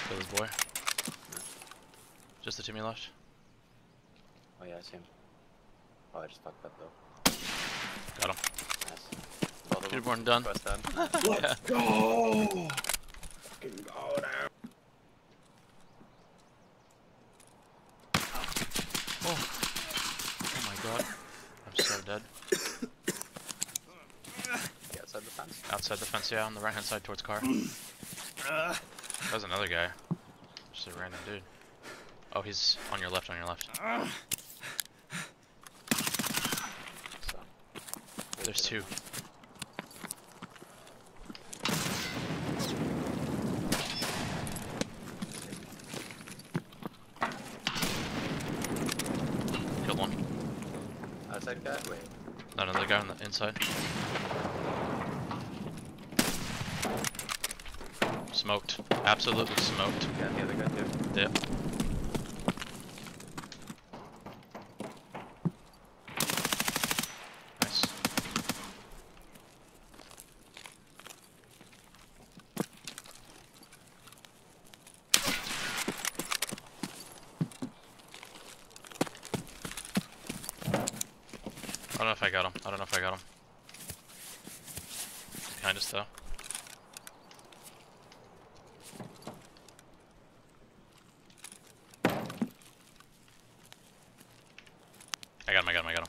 Kill this boy. Just the Timmy left. Oh yeah, I see him. Oh, I just fucked up though. Got him. Nice. Both of them. Dearborn done. Quest done. Let's go! Fucking go now. Oh. Oh my god. I'm so dead. Yeah, outside the fence. Outside the fence, yeah, on the right hand side towards car. That was another guy. Just a random dude. Oh, he's on your left, on your left. So. There's two. Killed one. Outside guy? Wait. Another guy on the inside. Smoked. Absolutely smoked. Yeah, the other guy too. Yep. Nice. I don't know if I got him. I don't know if I got him. Behind us though. I got him, I got him, I got him.